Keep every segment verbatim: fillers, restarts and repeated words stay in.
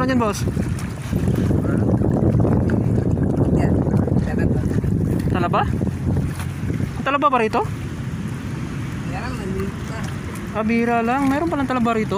meron yan, boss? Talaba? Talaba ba rito? Ah, bira lang. Meron palang talaba rito.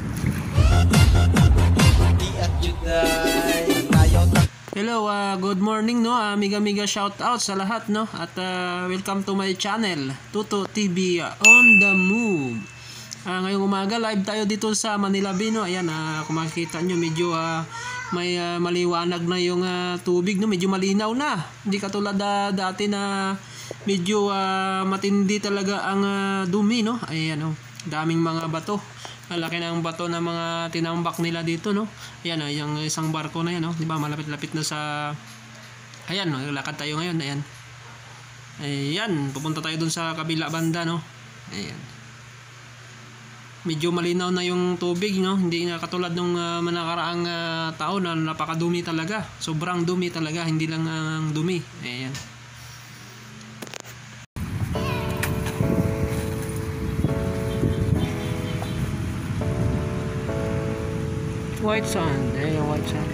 Hello, uh, good morning, no? Uh, Miga Miga shout out sa lahat, no? At uh, welcome to my channel, Tuto T V uh, on the move. Uh, ngayong umaga live tayo dito sa Manila Bay, no? Ayan, uh, kung makikita nyo medyo uh, may uh, maliwanag na yung uh, tubig, no? Medyo malinaw na. Hindi katulad uh, dati na medyo uh, matindi talaga ang uh, dumi, no? Ayan, no? Daming mga bato. Malaki na ang bato na mga tinambak nila dito, no? Ayan, oh, yung isang barko na yan, no? Di ba? Malapit-lapit na sa... Ayan, no? Lakad tayo ngayon. Ayan. Ayan. Pupunta tayo dun sa kabila banda, no? Ayan. Medyo malinaw na yung tubig, no? Hindi na katulad nung uh, manakaraang uh, taon na napakadumi talaga. Sobrang dumi talaga. Hindi lang ang uh, dumi. Ayan. White sand, eh, yung white sand.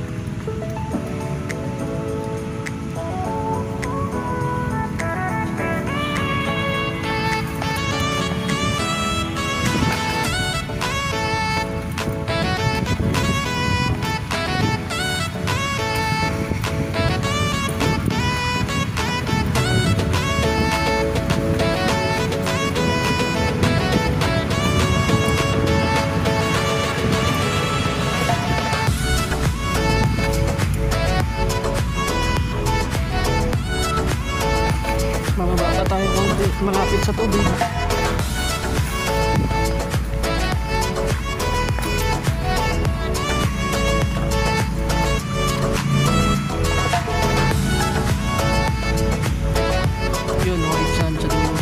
Mababa tayo kung malapit sa tubig. Yun, white sand sa dulo.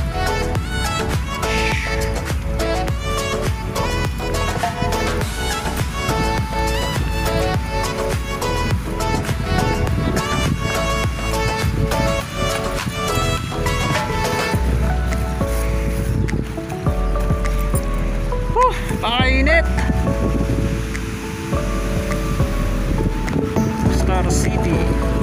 Pakainit. Star City.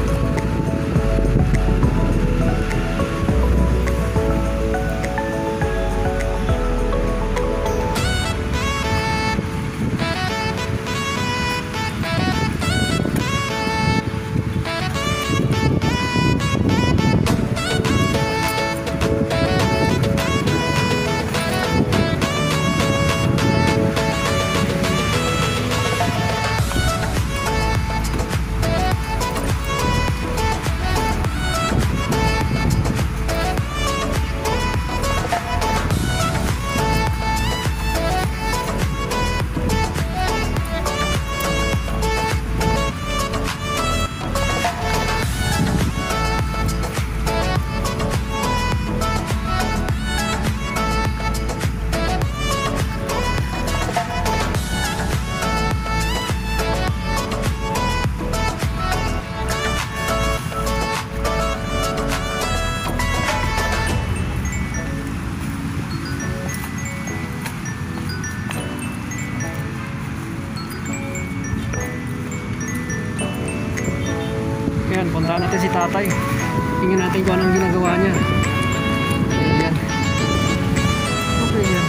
Ayan, puntahan natin si tatay. Tingnan natin kung anong ginagawa niya. Ayan. Okay yan.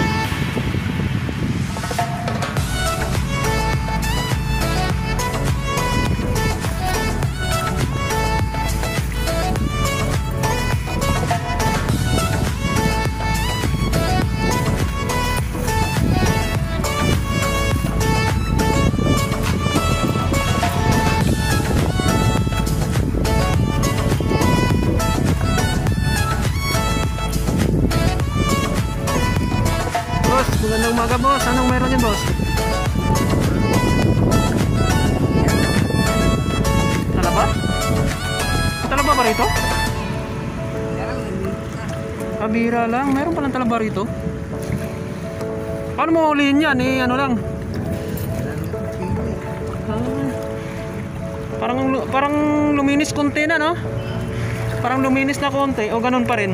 Magandang umaga, boss. Anong meron yan, boss? Talaba? Talaba ba rito? Ah, bira lang. Meron palang talaba rito. Paano mo ulihin yan? Eh, ano lang? Ah, parang, parang luminis konti na, no? Parang luminis na konti. O ganun pa rin?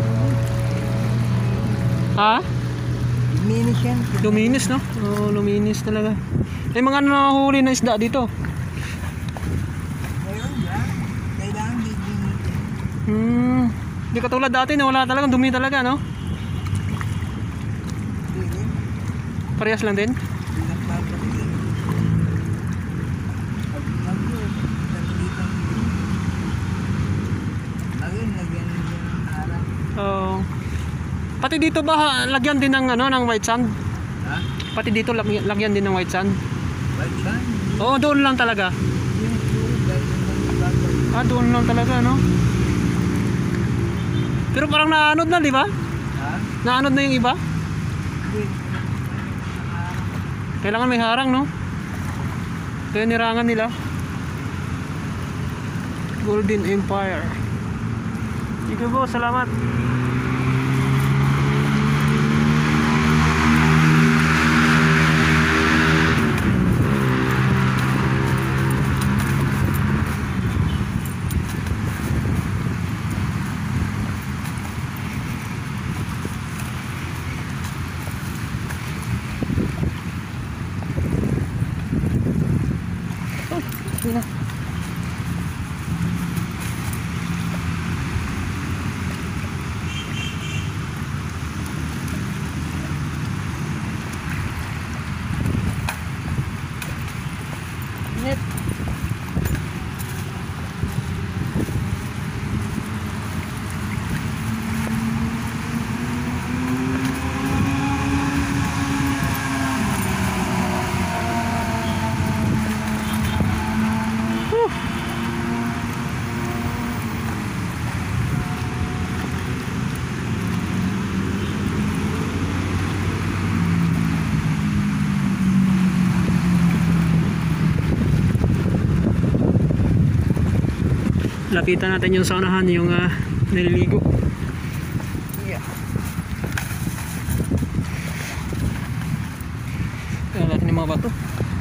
Ha? Luminis yan. Luminis, no? Oo, luminis talaga. May mga nahuli na isda dito. Hmm. Hindi katulad dati na wala talagang dumi talaga, no? Parehas lang din? Oh. Pati dito ba lagyan din ng ano ng white sand? Ha? Pati dito lagyan, lagyan din ng white sand. White sand? Oo, doon lang talaga. Ah, doon lang talaga, no? Pero parang naanod na, di ba? Ha? Naanod na yung iba? Kailangan may harang, no? Kaya nirangan nila. Golden Empire. Sige po, salamat. Sige na. Init. Lapitan natin yung saunahan, yung uh, nililigo. Yeah. Kaya natin yung mga bato.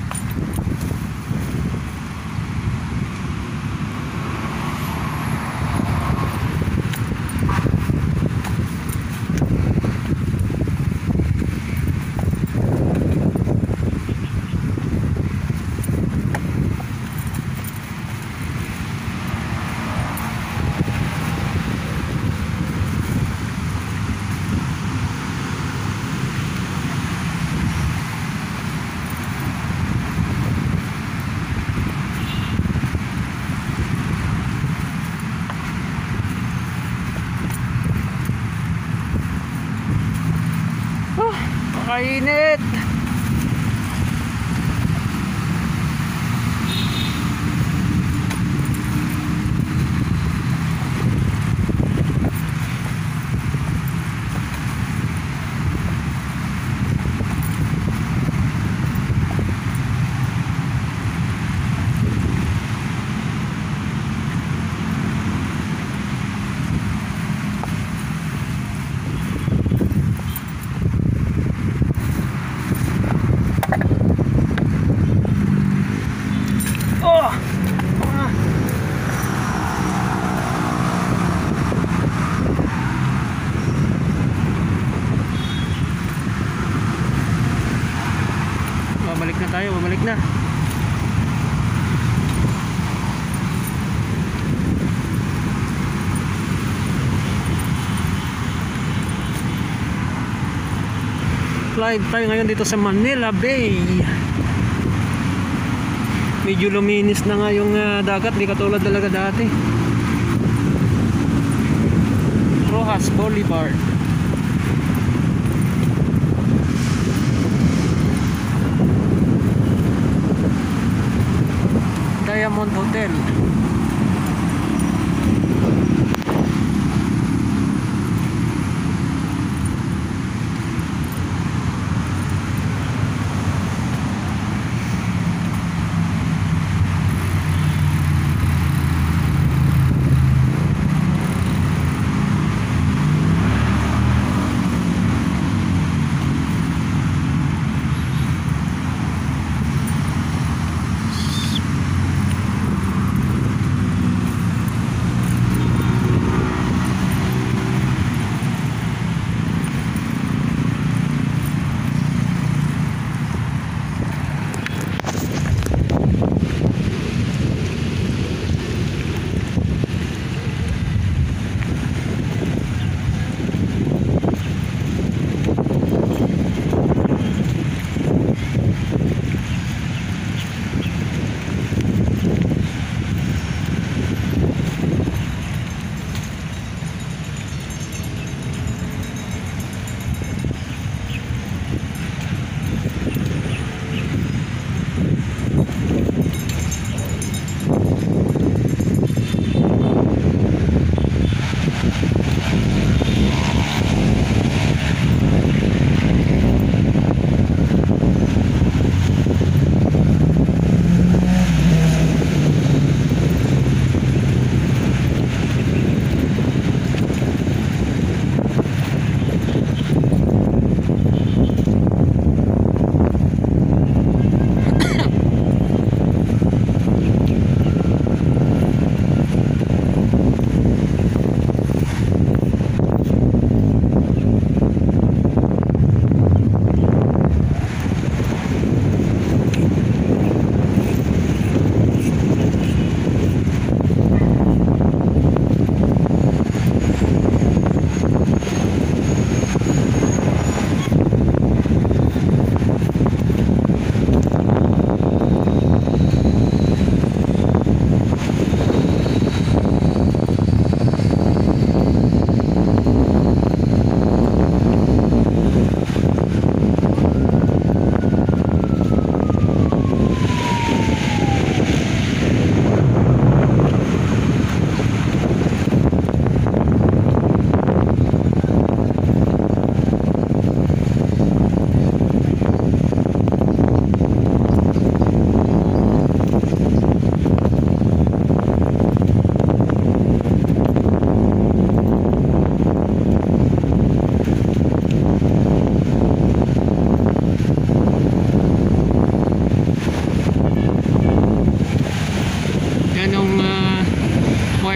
Kainit. Babalik na tayo, babalik na. Live tayo ngayon dito sa Manila Bay. Medyo luminis na nga yung uh, dagat, di katulad talaga dati. Rojas Boulevard. Diamond Hotel.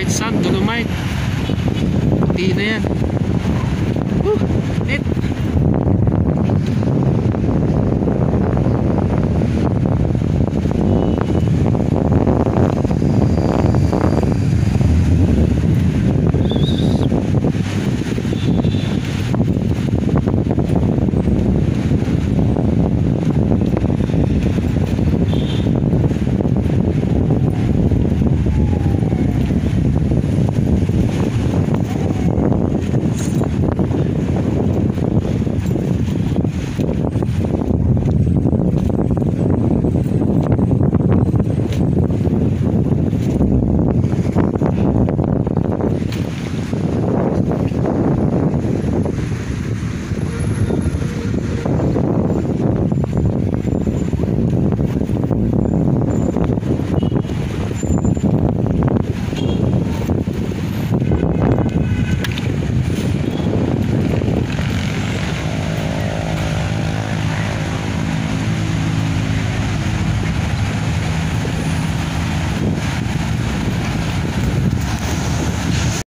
white sand, dolomite. Puti na yan. Woo!